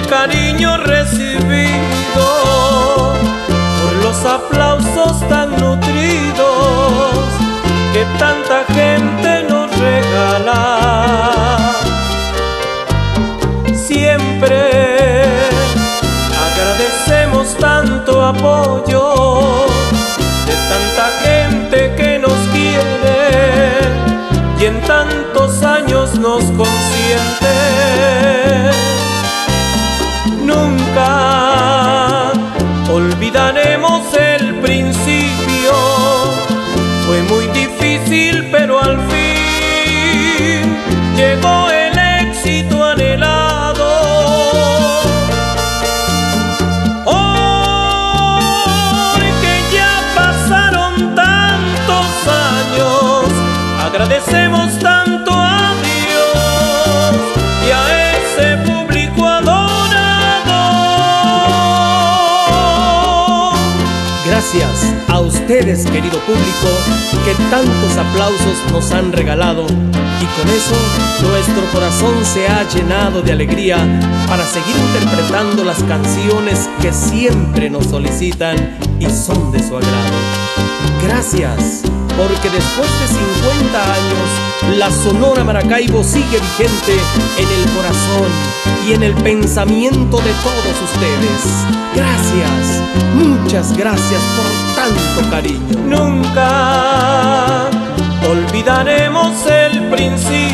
el cariño recibido, por los aplausos tan nutridos que tanta gente nos regala. Siempre agradecemos tanto apoyo de tanta gente que nos quiere y en tantos años nos consiente. Nunca olvidaremos el principio, fue muy difícil pero al fin llegó el éxito anhelado. Hoy que ya pasaron tantos años, agradecemos tanto a Dios y a ese público adorado. Gracias a ustedes, querido público, que tantos aplausos nos han regalado, y con eso nuestro corazón se ha llenado de alegría para seguir interpretando las canciones que siempre nos solicitan y son de su agrado. Gracias, porque después de 50 años la Sonora Maracaibo sigue vigente en el corazón y en el pensamiento de todos ustedes. Gracias, muchas gracias por tanto cariño. Nunca olvidaremos el principio,